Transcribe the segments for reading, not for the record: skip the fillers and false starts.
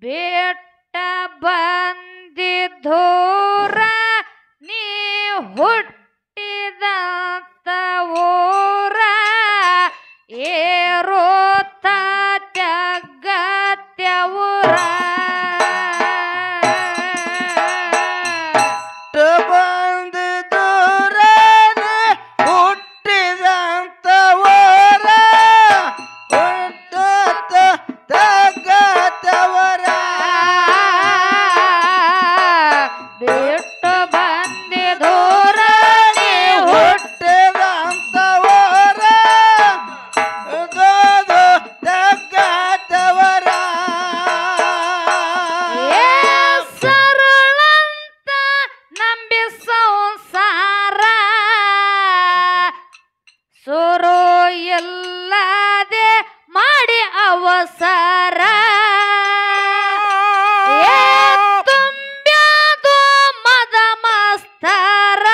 ಬೆಟ್ಟ ಬಂದಿದ್ದೂರ ನೀ ಹುಟ್ಟಿದಂತ ಊರ ಏರೋತ ಜಗತ್ಯವೂರ ಇಲ್ಲದೆ ಮಾಡಿ ಅವಸರ ತುಂಬ್ಯಾದು ಮದ ಮಸ್ತರ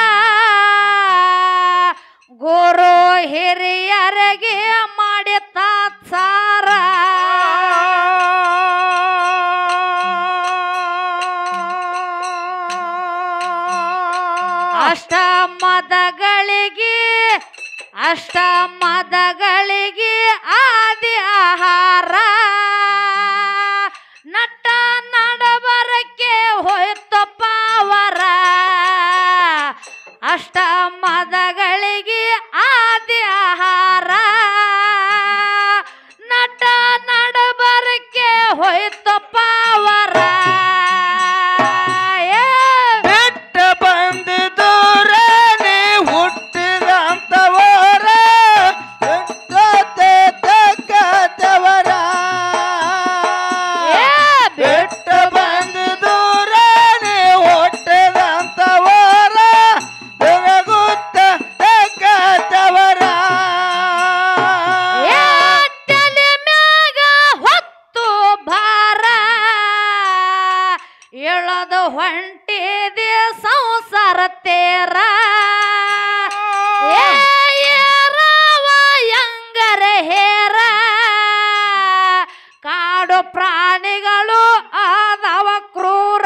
ಗುರು ಹಿರಿಯರಿಗೆ ಮಾಡಿ ತಾತ್ಸಾರ ಅಷ್ಟಮದಗಳಿಗೆ ಆದಿ ಆಹಾರ ನಟ ನಡಬರಕ್ಕೆ ಹೋಯ್ತು ಪಾವರ ಅಷ್ಟಮದಗಳಿಗೆ ಆದಿ ಆಹಾರ ನಟ ನಡಬರಕ್ಕೆ ಹೋಯ್ತು ಪಾವರ ಎಳದು ಹೊಂಟಿದೆ ಸಂಸಾರ ತೇರ ಏರವ ಯಂಗರ ಹೇರ ಕಾಡು ಪ್ರಾಣಿಗಳು ಆದವ ಕ್ರೂರ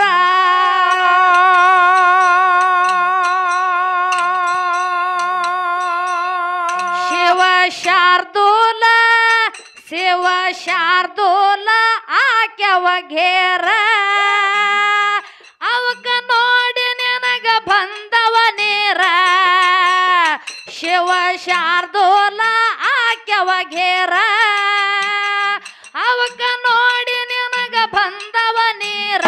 ಶಿವ ಶಾರ್ದೂಲ ಆಕ್ಯವ ಘೇರ ಅವಕ ನೋಡಿ ನಿನಗ ಬಂದವ ನೀರ ಶಿವ ಶಾರ್ದೂಲ ಆಕ್ಯವ ಘೇರ ಅವಕ ನೋಡಿ ನಿನಗ ಬಂದವ ನೀರ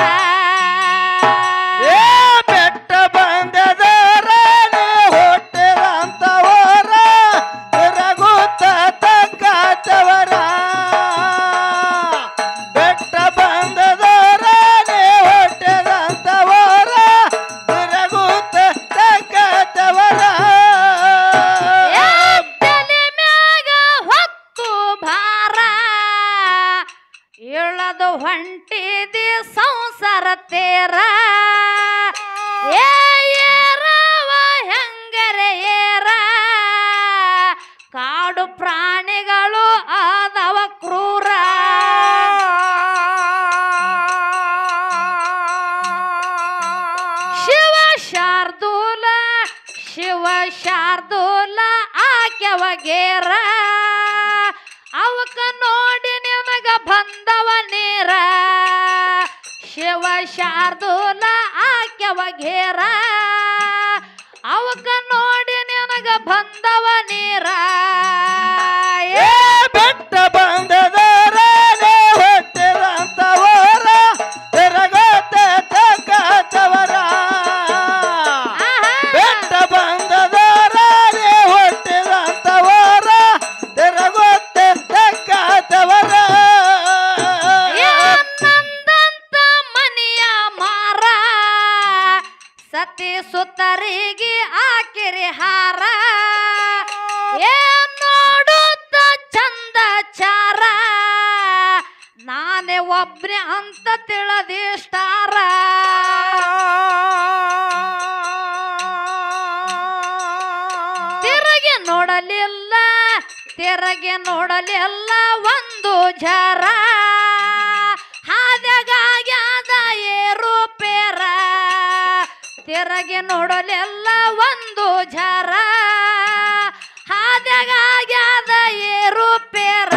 ಬೆಟ್ಟ ಬಂದದರ ಹುಟ್ಟಿದಂತವರ ತಿರಗುತ್ತ ತಕ್ಕತವರ ಬೆಟ್ಟ ಬಂದದರ ಹುಟ್ಟಿದಂತವರ ತಿರಗುತ್ತ ತಕ್ಕತವರ ತಲೆ ಮ್ಯಾಗ ಹೊತ್ತು ಭಾರ ಇಳದು ಹೊಂಟಿದಿ ಸಂಸಾರ ತೇರ ಏರವ ಹೆಂಗರೆ ಏರ ಕಾಡು ಪ್ರಾಣಿಗಳು ಆದವ ಕ್ರೂರ ಶಿವ ಶಾರ್ದೂಲ ಆಕ್ಯವ ಘೇರ ಅವಕ ನೋಡಿ ನಿನಗ ಬಂದವ ನೀರ ಶಿವ ಶಾರ್ದೂಲ ಆಕ್ಯವ ಘೇರ ಅವಕ ನೋಡಿ ನಿನಗ ಬಂದವ ನೀರ ಬೆಟ್ಟ ಬಂದದರ ಹುಟ್ಟಿದಂತವರ ತಿರಗುತ್ತ ತಕ್ಕತವರ ಬೆಟ್ಟ ಬಂದದರ ಹುಟ್ಟಿದಂತವರ ತಿರಗುತ್ತ ತಕ್ಕತವರ ನಂದಂತ ಮನೆಯ ಮಾರ ಸತಿ ಸುತ್ತರಿಗೆ ಆಕಿರಿ ಹಾರ ನೋಡುತ್ತ ಚಂದ ಚಾರ ನಾನೇ ಒಬ್ರೆ ಅಂತ ತಿಳಿದಿಷ್ಟಾರ ತಿರುಗಿ ನೋಡಲಿಲ್ಲ ಒಂದು ಜರ ಹಾದ್ಯಾಗ ತಿರಗಿ ನೋಡಲೆಲ್ಲ ಒಂದು ಜರ ಹಾದ್ಯಾಗ್ಯಾದ ಏರುಪೇರ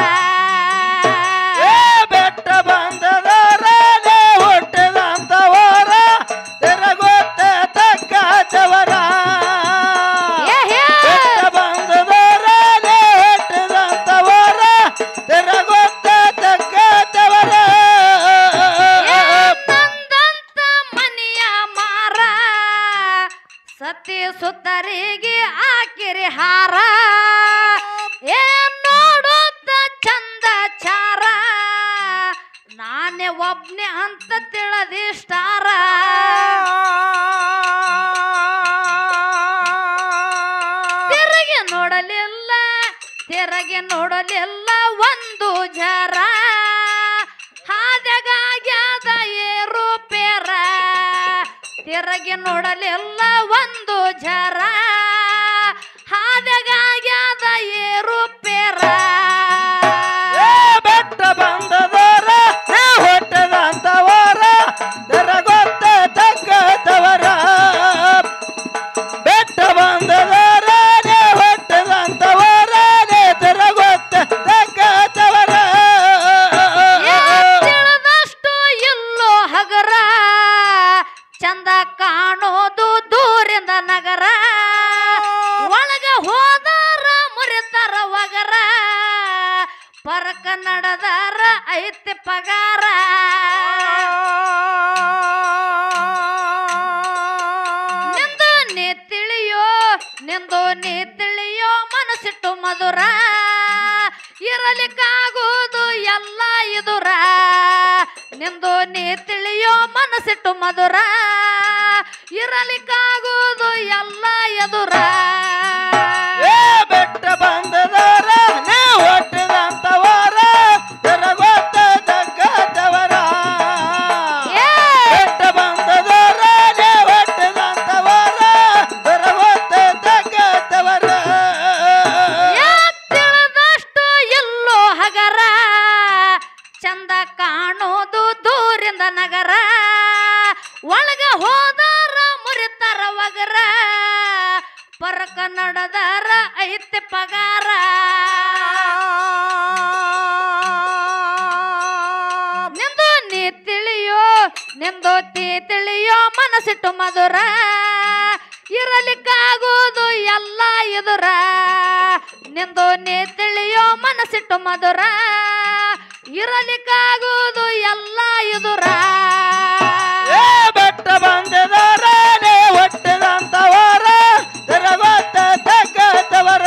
ಬೆಟ್ಟ ಬಂದದವರೇ ಹುಟ್ಟಿದಂತವರ ತಿರುಗುತ್ತ ತಕ್ಕ ತವರ ಬೆಟ್ಟ ಬಂದದವರೇ ಹುಟ್ಟಿದಂತವರ ತಿರುಗುತ್ತ ತಕ್ಕ ತವರ ತಂದಂತ ಮನೆಯ ಮಾರ ಸತಿ ಸುತ್ತರಿಗೆ ಹಾಕಿರಿ ಹಾರ ಏನ್ ನೋಡುತ್ತ ಚಂದ ಚಾರ ನಾನೇ ಒಬ್ನೇ ಅಂತ ತಿಳಿದಿಷ್ಟಾರ ತಿರಗಿ ನೋಡಲಿಲ್ಲ ಒಂದು ಜರ ಹಾದ್ಯಾಗ್ಯಾದ ಏರುಪೇರ ತಿರಗಿ ನೋಡಲಿಲ್ಲ ಒಂದು ಜರ ಹಾದ್ಯಾಗ್ಯಾದ ಏರುಪೇರ ಬೆಟ್ಟ ಬಂದದವರ ಹುಟ್ಟಿದಂತವರ ತಿರುಗುತ್ತ ತಕ್ಕ ತವರ ಬೆಟ್ಟ ಬಂದದವರೇ ಹುಟ್ಟಿದಂತವರ ತಿರುಗುತ್ತ ತಕ್ಕ ತವರ ತಿಳಿದಷ್ಟು ಇಲ್ಲೋ ಹಗರ ಚಂದ ಕಾಣೋದು ದೂರಿಂದ ನಗರ ಒಳಗ ಹೋದಾರ ಮುರಿತಾರ ವಗರ ಪರಕ ನಡೆದಾರ ಐತಿ ಪಗಾರ ನಿಂದು ನೀ ತಿಳಿಯೋ ಮನಸ್ಸಿಟ್ಟು ಮಧುರ ಇರಲಿಕ್ಕಾಗೋದು ಎಲ್ಲ ಇದುರ ನಿಂದು ನೀ ತಿಳಿಯೋ ಮನಸ್ಸಿಟ್ಟು ಮಧುರ ಇರಲಿಕ್ಕಾಗೋದು ಎಲ್ಲ ಎದುರ ಬೆಟ್ಟ ಬಂದದವರ ಹುಟ್ಟಿದಂತವರ ತಿರುಗುತ್ತ ತಕ್ಕ ತವರ ಬೆಟ್ಟ ಬಂದದವರ ಹುಟ್ಟಿದಂತವರ ತಿರುಗುತ್ತ ತಕ್ಕ ತವರ ತಿಳಿದಷ್ಟು ಎಲ್ಲೋ ಹಗರ ಚಂದ ಕಾಣೋದು ದೂರಿಂದ ನಗರ ಒಳಗ ಹೋದಾರ ಮುರಿತಾರ ವಗರ ಪರಕ ನಡೆದಾರ ಐತಿ ಪಗಾರ ನಿಂದು ನೀ ತಿಳಿಯೋ ಮನಸ್ಸಿಟ್ಟು ಮಧುರ ಇರಲಿಕ್ಕಾಗೋದು ಎಲ್ಲ ಎದುರ ನಿಂದು ನೀ ತಿಳಿಯೋ ಮನಸ್ಸಿಟ್ಟು ಮಧುರ ಇರಲಿಕ್ಕಾಗೋದು ಎಲ್ಲ ಎದುರ ಬೆಟ್ಟ ಬಂದದವರೇ ಹುಟ್ಟಿದಂತವರ ತಿರುಗುತ್ತ ತಕ್ಕ ತವರ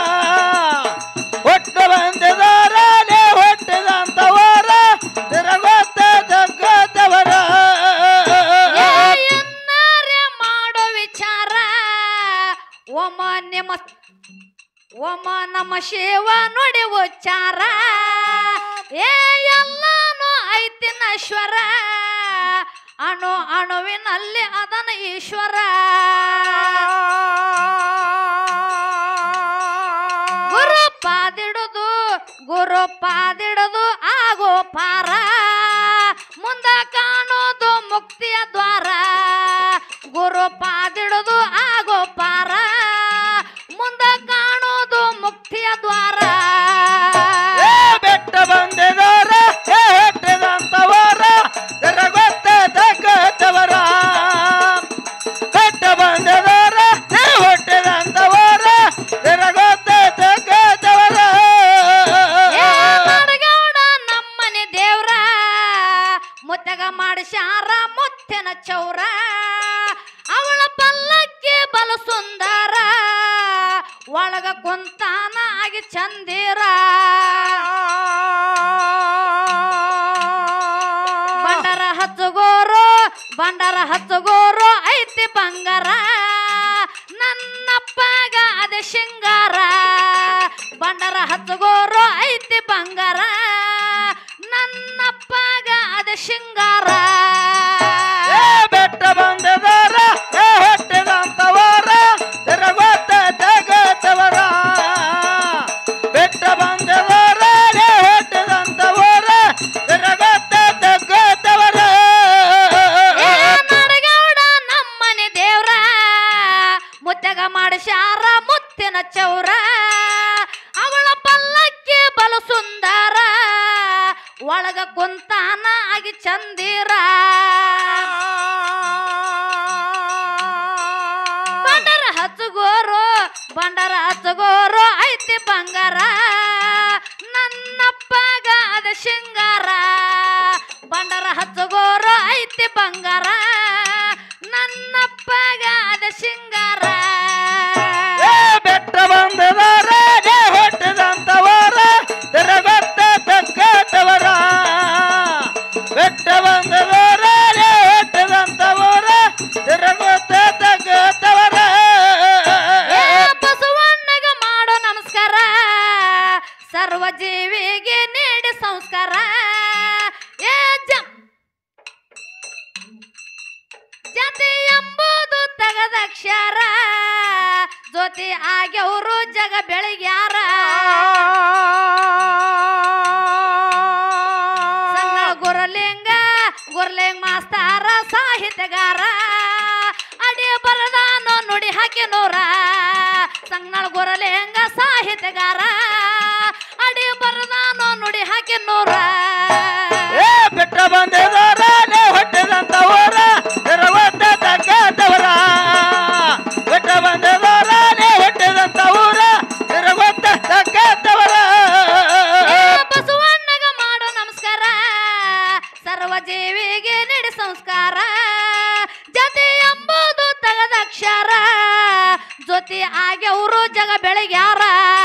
ಹುಟ್ಟ ಬಂದದವರೇ ಹುಟ್ಟಿದಂತವರ ತಿರುಗುತ್ತ ತಕ್ಕ ತವರ ಎನ್ನಾರೆ ಮಾಡೋ ವಿಚಾರ ಓಮ ನಮ ಶಿವ ನುಡಿ ಉಚ್ಚಾರ ಎಲ್ಲಾನು ಐತಿ ನಶ್ವರ ಅಣು ಅಣುವಿನಲ್ಲಿ ಅದನ ಈಶ್ವರ ಗುರು ಪಾದಿಡುದು ಆಗೋ ಪಾರ ಮುಂದ ಕಾಣೋದು ಮುಕ್ತಿಯ ದ್ವಾರ ಗುರು ಪಾದಿಡುದು ಆಗೋ ಪಾರ ಮುಂದ ಕಾಣೋದು ಮುಕ್ತಿಯ ದ್ವಾರ ಬೆಟ್ಟ ಬಂದದವರ ಹುಟ್ಟಿದಂತವರ ತಿರುಗುತ್ತ ತಕ್ಕ ತವರ ಬೆಟ್ಟ ಬಂದದವರ ಹುಟ್ಟಿದಂತವರ ತಿರುಗುತ್ತ ತಕ್ಕ ತವರ ನಮ್ಮನೆ ದೇವ್ರ ಮುತ್ತಗ ಮಾಡಿಸ್ಯಾರ ಮುತ್ತಿನ ಚೌರ ಅವಳ ಪಲ್ಲಕ್ಕಿ ಬಲು ಸುಂದರ ಒಳಗ ಕುಂತಾನ ಆಗಿ ಚಂದಿರ ಬಂಡರ ಹಚ್ಚಗೋರು ಐತಿ ಬಂಗಾರ ನನ್ನಪ್ಪಗ ಅದ ಶೃಂಗಾರ ಬಂಡರ ಹಚ್ಚಗೋರು ಐತಿ ಬಂಗಾರ ನನ್ನಪ್ಪಗ ಅದ ಶೃಂಗಾರ ಬೆಟ್ಟ ಬಂದದವರ ಹುಟ್ಟಿದಂತವರ ತಿರುಗುತ್ತ ತಕ್ಕ ತವರ ಬೆಟ್ಟ ಬಂದದವರೇ ಹುಟ್ಟಿದಂತವರ ತಿರುಗುತ್ತ ತಕ್ಕ ತವರ ನಡಗೌಡ ನಮ್ಮನೆ ದೇವ್ರ ಒಳಗ ಕುಂತಾನ ಆಗಿ ಚಂದಿರ ಬಂಡರ ಹಚ್ಚಗೋರು ಐತಿ ಬಂಗಾರ ನನ್ನಪ್ಪಗ ಅದ ಶೃಂಗಾರ ಬಂಡರ ಹಚ್ಚಗೋರು ಐತಿ ಬಂಗಾರ ನನ್ನಪ್ಪಗ ಅದ ಶೃಂಗಾರ ಬೆಟ್ಟ ಬಂದದರ ಹೊಟ್ಟದಂತವರ ತಿರುಗತ್ತ ತಕ್ಕತವರ ಬೆಟ್ಟ ಬಂದದರ ಹೊಟ್ಟದಂತವರ ತಿರುಗತ್ತ ತಕ್ಕತವರ ಬಸವಣ್ಣಗ ಮಾಡೋ ನಮಸ್ಕಾರ ಸರ್ವ ಜೀವಿಗೆ ನೀಡಿ ಸಂಸ್ಕಾರ ಜಾತಿ ಎಂಬುದು ತಗದಕ್ಷರ ಜೊತೆ ಆಗ್ಯವರು ಜಗ ಬೆಳಗ್ಯಾರ ಸಂಗ ಗುರಲಿಂಗ ಮಾಸ್ತಾರ ಸಾಹಿತ್ಯಗಾರ ಅಡಿ ಬರದಾನೋ ನುಡಿ ಹಾಕಿ ನೂರ ಸಂಗನಾಳ ಗುರಲಿಂಗ ಸಾಹಿತ್ಯಗಾರ ಅಡಿ ಬರದಾನೋ ನುಡಿ ಹಾಕಿ ನೂರ ಬೆಟ್ಟ ಬಂದದರ ಹೊಟ್ಟದಂತವರ ತಿರುಗತ್ತ ತಕ್ಕತವರ ಬೆಟ್ಟ ಬಂದದರ ಹೊಟ್ಟದಂತವರ ತಿರುಗತ್ತ ತಕ್ಕತವರ ಬಸವಣ್ಣಗ ಮಾಡೋ ನಮಸ್ಕಾರ ಸರ್ವ ಜೀವಿಗೆ ನೀಡಿ ಸಂಸ್ಕಾರ ಜೊತೆ ಎಂಬುದು ತಗದಕ್ಷರ ಜೊತೆ ಆಗ್ಯವರು ಜಗ ಬೆಳಗ್ಯಾರ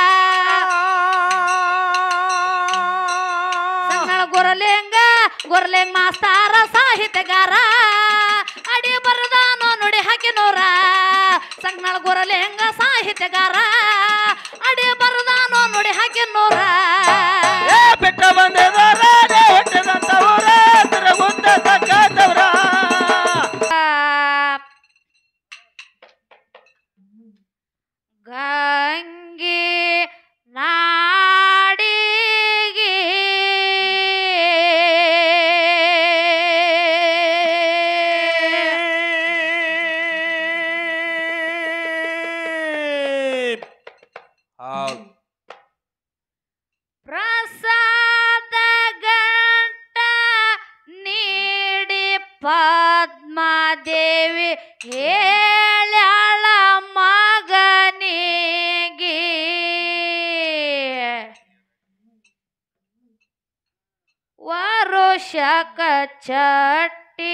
ಸಂಗನಾಳ ಗುರಲಿಂಗ ಮಾಸ್ತಾರ ಸಾಹಿತ್ಯಗಾರ ಅಡಿ ಬರದಾನೋ ನುಡಿ ಹಾಕಿ ನೂರ ಸಂಗನಾಳ ಗುರಲಿಂಗ ಸಾಹಿತ್ಯಗಾರ ಅಡಿ ಬರದಾನೋ ನುಡಿ ಹಾಕಿ ನೂರ ಬೆಟ್ಟ ಬಂದದರ ಹೊಟ್ಟದಂತವರ ತಿರುಗುತ್ತ ತಕ್ಕತವರ ಗಂಗೆ ನಾಡಿಗೆ ಪ್ರಸಾದ ಗಂಟ ನೀಡಿ ಪದ್ಮಾದೇವಿ ಹೇಳ್ಯಾಳ ಮಗನಿಗೆ ವರುಷಕ ಚಟ್ಟಿ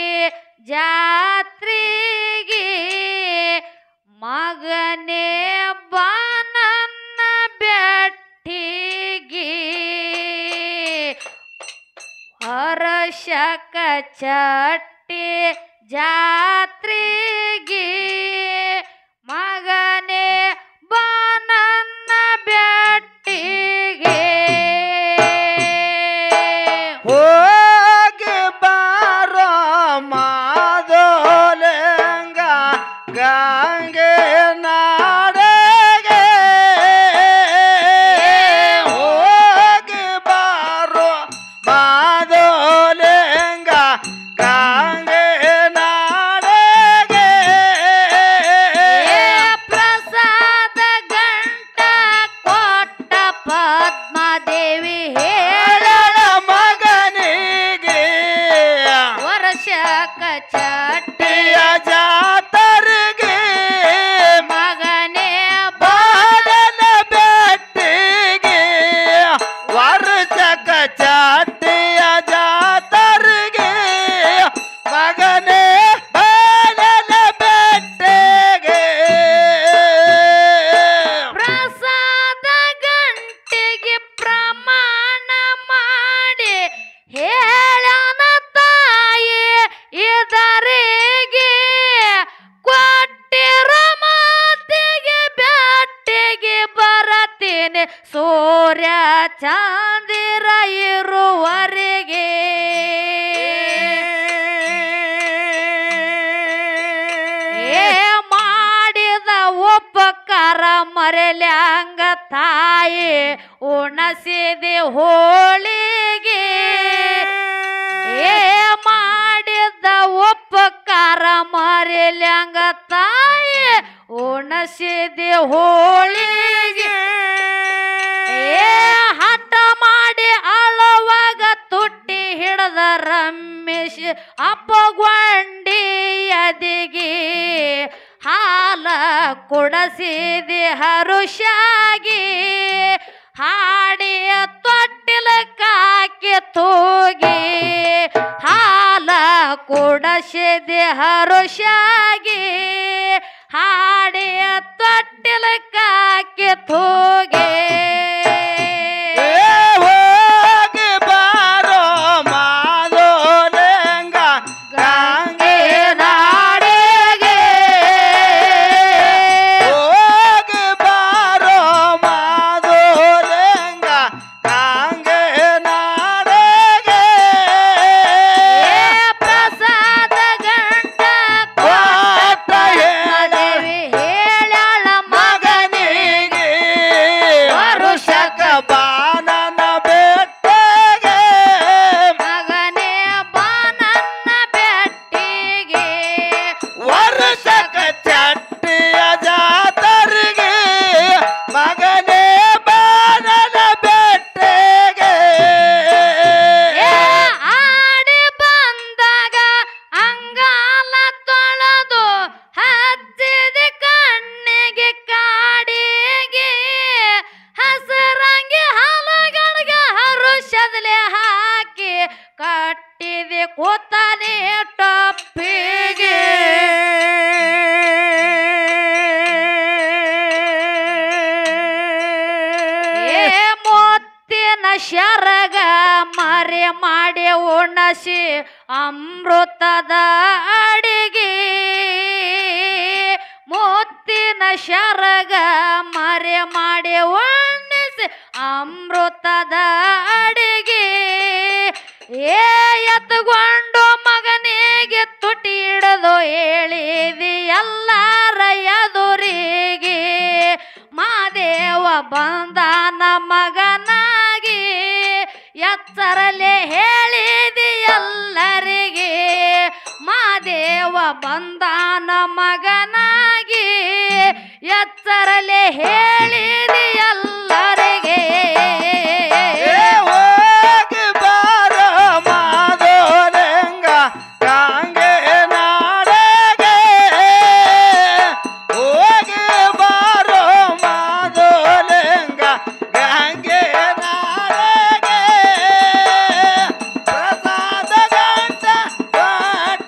ಜಾತ್ರೆಗೆ ಮಗನೇ ಬಾನನ್ನ ಬೆಟ್ಟಿಗೆ ವರುಷಕ ಚಟ್ಟಿ ಜಾತ್ರೆಗೆ ಮಗನೇ ಬಾನನ್ನ ಬೆಟ್ಟಿಗೆ ಹೋಗಿ ಬಾರೋ ಮಾದೋಲೆಂಗ ಗಂಗೆ ನಾಡೆಗೆ ಹೋಗಿ ಬಾರೋ ಮಾದೋಲೆಂಗ ಗಂಗೆ ನಾಡೆಗೆ ಪ್ರಸಾದ ಗಂಟ ಕೊಟ್ಟ ಪದ್ಮಾದೇವಿ ಹೇಳಳ ಮಗನಿಗೆ ವರ್ಷಕ ಚಟ್ಟಿಯ ಜಾತರಿಗೆ ಮಗನೇ ಬಾಡಲ ಬೆಟ್ಟಿಗೆ ವರ್ಷಕ ಚಾಟಿಯ ಜಾತರಿಗೆ ಮಗನೇ ಬಾಡಲ ಬೆಟ್ಟಿಗೆ ಪ್ರಸಾದ ಗಂಟೆಗೆ ಪ್ರಮಾಣ ಮಾಡಿ ಹೇಳನ ತಾಯಿ ಇದರಿಗೆ ಕೊಟ್ಟಿರೋ ಮಾತಿಗೆ ಬೆಟ್ಟಿಗೆ ಬರತೀನಿ ಸೂರ್ಯ ಚಂದಿರ ಇರುವರೆಗೆ ಮಾಡಿದ ಉಪಕಾರ ಮರೆಲ್ಯಾಂಗ ತಾಯಿ ಉಣಸಿದೆ ಹೋಳಿಗೆ ಮಾಡಿದ ಉಪಕಾರ ಮರೆಲ್ಯಾಂಗ ತಾಯಿ ಉಣಸಿದೆ ಹೋಳಿಗೆ ಹಠ ಮಾಡಿ ಅಳುವಾಗ ತುಟ್ಟ ಹರಿಸಿ ಅಪ್ಪಗೊಂಡಿ ಅದಿಗಿ ಹಾಲ ಕುಡಸಿದಿ ಹರುಷಾಗಿ ಹಾಡಿ ತೊಟ್ಟಿಲಕ್ಕಾಕಿ ತೂಗಿ ಹಾಲ ಕುಡಸಿದಿ ಹರುಷಾಗಿ ಹಾಡಿ ತೊಟ್ಟಿಲಕ್ಕಾಕಿ ತೂಗಿ ಹೋಗಿ ಬಾರೋ ಮಾದೋಲೆಂಗ ಗಂಗೆ ನಾಡಿಗೆ ಹೋಗಿ ಬಾರೋ ಮಾದೋಲೆಂಗ ಗಂಗೆ ನಾಡಿಗೆ ಪ್ರಸಾದ ಗಂಟ ಕೊಟ್ಟ ದೇವಿ ಹೇಳ್ಯಾಳ ಮಗನಿಗೆ ವರುಷಕ ಬಾನನ ಬೆಟ್ಟಗೆ ಮಗನೇ ಬಾನನ್ನ ಬೆಟ್ಟಿಗೆ ವರ್ಷಕ ಚಟ್ಟಿಯ ಜಾತರಿಗೆ ಮಗನೇ ಬಾನನ ಬೆಟ್ಟಗೆ ಏ ಆಡಿ ಬಂದಾಗ ಅಂಗಾಲ ತೊಳೆದು ಹಚ್ಚಿದ ಕಣ್ಣಿಗೆ ಕಾಡಿಗೆ ಹಸರಂಗಿ ಹಲಗಳಿಗೆ ಹರುಷದಲೆ ಹಾಕಿ ಕಟ್ಟಿದೆ ಕೂತನೆ ಟೊಪ್ಪಿಗೆ ಏ ಮುತ್ತಿನ ಶರಗ ಮರೆ ಮಾಡಿ ಉಣಸಿ ಅಮೃತದ ಅಡಿಗೆ ಮುತ್ತಿನ ಶರಗ ಮರೆ ಮಾಡಿ ಉಣಿಸಿ ಅಮೃತದ ಅಡಿಗೆ ಏ ಎತ್ತುಕೊಂಡು ಮಗನಿಗೆ ತುಟಿ ಹಿಡಿದು ಹೇಳಿದಿ ಎಲ್ಲರ ಎದುರಿಗೆ ಮಾದೇವ ಬಂದಾನ ಮಗನಾಗಿ ಎತ್ತರಲೆ ಹೇಳಿದಿ ಎಲ್ಲರಿಗೆ ಮಾದೇವ ಬಂದಾನ ಮಗನಾಗಿ ಎತ್ತರಲೆ ಹೇಳಿದಿ ಎಲ್ಲರಿಗೆ ಹೋಗಿ ಬಾರೋ ಮಾದೋಲೆಂಗ ಗಂಗೆ ನಾಡಿಗೆ ಹೋಗಿ ಬಾರೋ ಮಾದೋಲೆಂಗ ಗಂಗೆ ನಾಡಿಗೆ ಪ್ರಸಾದ ಗಂಟ ಕೊಟ್ಟ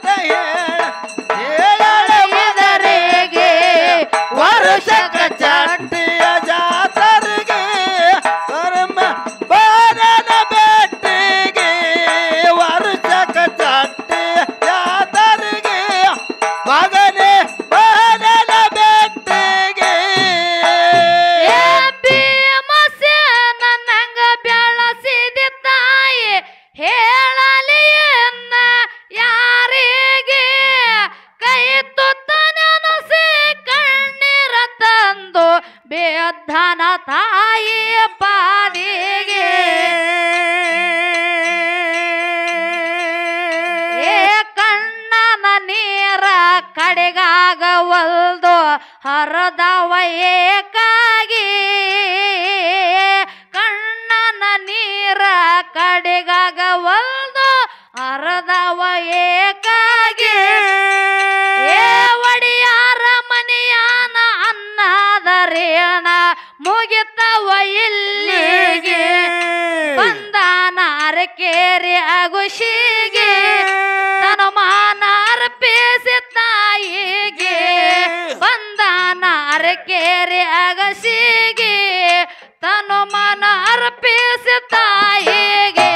ಹೇಳ ಎದರಿಗೆ ವರುಷಕ ಚಟ್ಟಿಯ ಜಾತರಿಗೆ ಕರ್ಮ ಬಾನನ ಬೆಟ್ಟಿಗೆ ವರುಷಕ ಚಟ್ಟಿಯ ಜಾತರಿಗೆ ಮಗನೇ ಬಾನನ ಬೆಟ್ಟಿಗೆ ಏ ಭೀಮಸೇನ ನಂಗ ಬೆಳಸಿದ ತಾಯಿ ಹೇಳಲಿಯನ್ನ ಯಾರಿಗೆ ಕೈ ತುತ್ತ ನೆನಸಿ ಕಣ್ಣೀರ ತಂದು ಬೇಧನ ತಾಯಿ ಪಾದಿಗೆ ಏ ಕಣ್ಣನ ನೀರ ಕಡೆಗಾಗವಲ್ದು ಹರದವ ಏಕಾಗಿ ಕಣ್ಣನ ನೀರ ಕಡೆಗಾಗವಲ್ದು ಹರದವ ಏಕಾಗಿ ಏ ಒಡಿಯಾರ ಮನೆಯಾನ ಅನ್ನದರೇನ ಮುಗಿತವ ಇಲ್ಲಿಗೆ ಬಂದಾನ ಅರಕೇರಿ ಅಗುಶಿಗೆ ತನ ಮಾನ ಅರ್ಪಿಸಿ ತಾಯಿಗೆ ಬಂದಾನ ಅರಕೇರಿ ಅಗಸಿಗೆ ತನು ಮನ ಅರ್ಪಿಸಿ ತಾಯಿಗೆ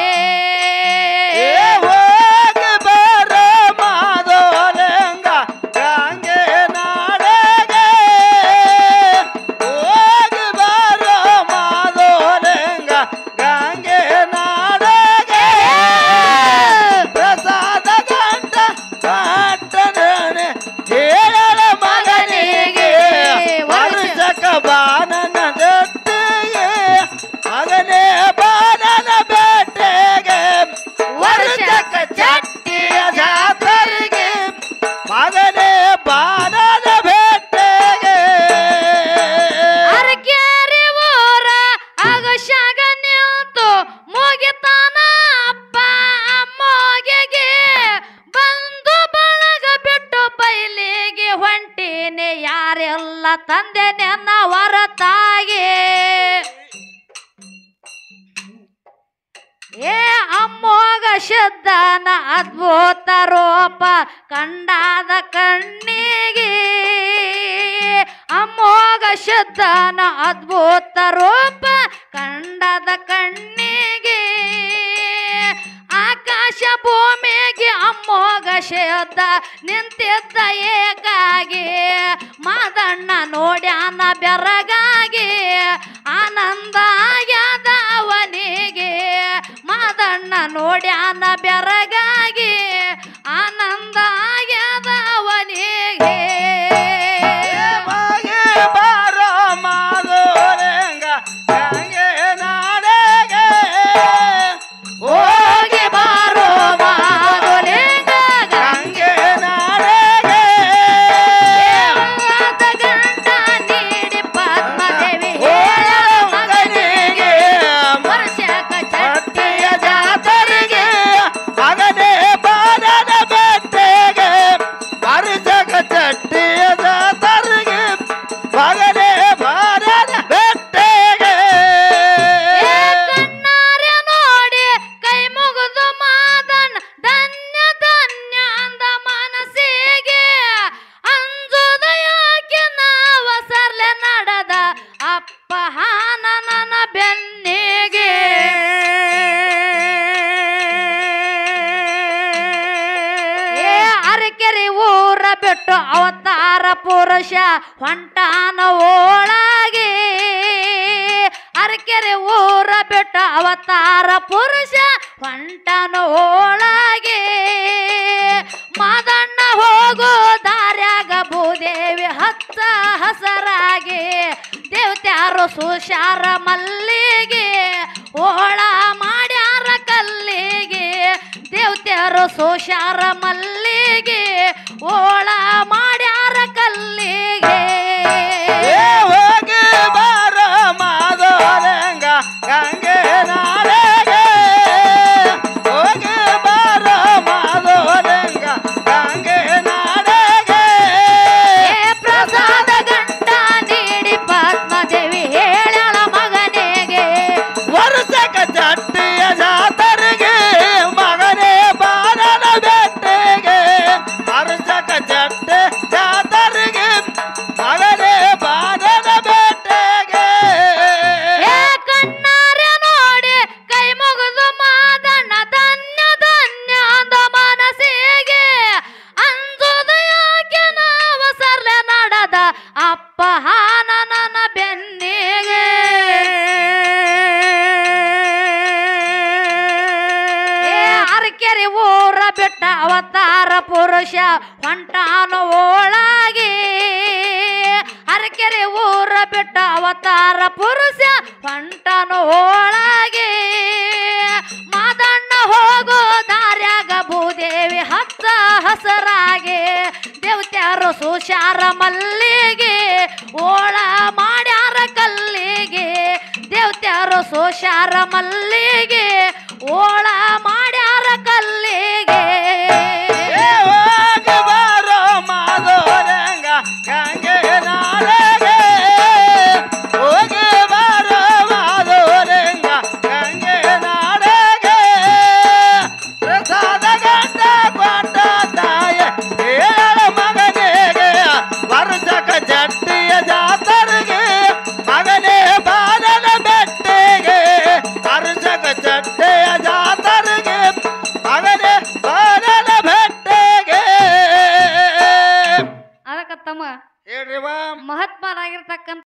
ಹೋಗಿ ಬಾರೋ ಮಾದೋಲೆಂಗ ಗಂಗೆ ನಾಡಿಗೆ ಹೋಗಿ ಬಾರೋ ಮಾದೋಲೆಂಗ ಗಂಗೆ ನಾಡಿಗೆ ಪ್ರಸಾದ ಗಂಟ ಕಟ್ಟನೆ ಹೇಳ ಮಗನಿಗೆ ವರುಷಕ ಬಾನನ ಬೆಟ್ಟಿಗೆ ಮಗನೇ ಬಾನನ ತಂದೆ ನನ್ನ ಹೊರತಾಗಿ ಏ ಅಮ್ಮೋಗ ಶುದ್ಧನ ಅದ್ಭುತ ರೂಪ ಕಂಡಾದ ಕಣ್ಣಿಗೆ ಅಮ್ಮೋಗ ಶುದ್ಧನ ಅದ್ಭುತ ರೂಪ ಕಂಡದ ಕಣ್ಣಿಗೆ ಆಕಾಶ ಭೂಮಿಗೆ ಅಮ್ಮೋಗ ಶುದ್ಧ ನಿಂತಿದ್ದ ಏಕಾಗಿ ಮಾದಣ್ಣ ನೋಡ್ಯಾನ ಬೆರಗಾಗಿ ಆನಂದ ಆಗ್ಯದ ಅವನಿಗೆ ಮಾದಣ್ಣ ನೋಡ್ಯಾನ ಬೆರಗಾಗಿ ಆನಂದ ಆಗ್ಯದ ಅವನಿಗೆ ಬಾರೋ ಮಾದೋರಂಗ ಗಂಗೆ ನಾಡೆಗೆ ಹೋಗಿ ಬಾರೋ ಮಾದೋಲಿಂಗ ಗಂಗೆ ನಾಡೆಗೆ ಗಂಡ ನೀಡಿ ಪದ್ಮದೇವಿ ಮಗನಿಗೆ ವರ್ಷಕ ಚಟ್ಟಿಯ ಜಾತರಿಗೆ ಮಗನೇ ಬಾರದ ಬೆಟ್ಟೆಗೆ ವರ್ಷಕ ಚಟ್ಟಿಯ ಜಾತರಿಗೆ ಮಗನೇ ಬಾರದ ಬೆಟ್ಟೆಗೆ ಕಣ್ಣಾರೆ ನೋಡಿ ಕೈ ಮುಗಿದು ಮಾದಣ್ಣ ಧನ್ಯ ಧನ್ಯ ಅಂದ ಮನಸ್ಸಿಗೆ ಅಂಜುದ ಯಾಕೆ ನಾವ ಸರ್ಲೆ ನಡೆದ ಅಪ್ಪ ಹಾನನ ಬೆನ್ನಿಗೆ ಏ ಅರಕೆರೆ ಊರ ಬಿಟ್ಟು ಅವತಾರ ಪುರುಷ ಹೊಂಟಾನ ಓಳಾಗಿ ಅರಕೆರೆ ಊರ ಬಿಟ್ಟು ಅವತಾರ ಪುರುಷ ಹೊಂಟಾನ ಓಳಾಗಿ ಮಾದಣ್ಣ ಹೋಗೋ ದಾರ್ಯಾಗ ಭೂದೇವಿ ಹಚ್ಚ ಹಸರಾಗಿ ದೇವತ್ಯಾರು ಸುಶಾರ ಮಲ್ಲಿಗೆ ಓಳ ಮಾಡ್ಯಾರ ಕಲ್ಲಿಗೆ ದೇವತ್ಯಾರು ಸುಶಾರ ಮಲ್ಲಿಗೆ ಓಳ ಮಾಡ್ಯಾರ ಕಲ್ಲಿಗೆ ಹೋಗಿ ಬಾರೋ ಮಾದೋರಂಗ ಗಂಗೆ ನಾಡೆಗೆ ಹೋಗಿ ಬಾರೋ ಮಾದೋರಂಗ ಗಂಗೆ ನಾಡೆಗೆ ಪ್ರಸಾದ ಗಂಟ ನೀಡಿ ಪದ್ಮದೇವಿ ಹೇಳಳ ಮಗನಿಗೆ ವರ್ಷಕ ಚಟ್ಟಿಯ ಜಾತರಿಗೆ ಮಗನೇ ಬಾರನ ಬೆಟ್ಟೆಗೆ ವರ್ಷಕ ಚಟ್ಟೆ ಜಾತರಿಗೆ ಮಗನೇ ಬಾರನ ಬೆಟ್ಟೆಗೆ ಏ ಕಣ್ಣಾರೆ ನೋಡಿ ಕೈ ಮುಗಿದು ಮಾದಣ್ಣ ಧನ್ಯ ಧನ್ಯ ಅಂದ ಮನಸ್ಸಿಗೆ ಅಂಜುದ ಯಾಕೆ ನಾವ ಸರ್ಲೆ ನಡೆದ ಅಪ್ಪ ಹಾನನ ಬೆನ್ನಿಗೆ ಏ ಅರಕೆರೆ ಊರ ಬಿಟ್ಟ ಅವತಾರ ಪುರುಷ ಹೊಂಟಾನ ಓಳಾಗಿ ಅರಕೆರೆ ಊರ ಬಿಟ್ಟ ಅವತಾರ ಪುರುಷ ಹೊಂಟಾನ ಓಳಾಗಿ ಮಾದಣ್ಣ ಹೋಗೋ ದಾರ್ಯಾಗ ಭೂದೇವಿ ಹಚ್ಚ ಹಸರಾಗಿ ದೇವತ್ಯಾರು ಸುಶಾರ ಮಲ್ಲಿಗೆ ಓಳ ಮಾಡ್ಯಾರ ಕಲ್ಲಿಗೆ ದೇವತ್ಯಾರು ಸುಶಾರ ಮಲ್ಲಿಗೆ ಓಳ ಮಾಡ್ಯಾರ ಕಲ್ಲಿಗೆ ಹೋಗಿ ಬಾರೋ ಮಾದೋರಂಗ ಗಂಗೆ ನಾಡೆಗೆ ಹೋಗಿ ಬಾರೋ ಮಾದೋರಂಗ ಗಂಗೆ ನಾಡೆಗೆ ಪ್ರಸಾದ ಗಂಟ ಕೊಟ್ಟ ತಾಯ ಹೇಳ ಮಗನಿಗೆ ವರ್ಷಕ ಚಟ್ಟಿಯ ಜಾತರಿಗೆ ಮಗನೇ ಬಾರನ ಬೆಟ್ಟೆಗೆ ವರ್ಷಕ ಚಟ್ಟೆಯ ಜಾತರಿಗೆ ಮಗನೇ ಬಾರನ ಬೆಟ್ಟೆಗೆ ಅದಕ್ಕ ತಮ್ಮ ಹೇಳ್ರಿವಾ ಮಹಾತ್ಮರಾಗಿರ್ತಕ್ಕಂಥ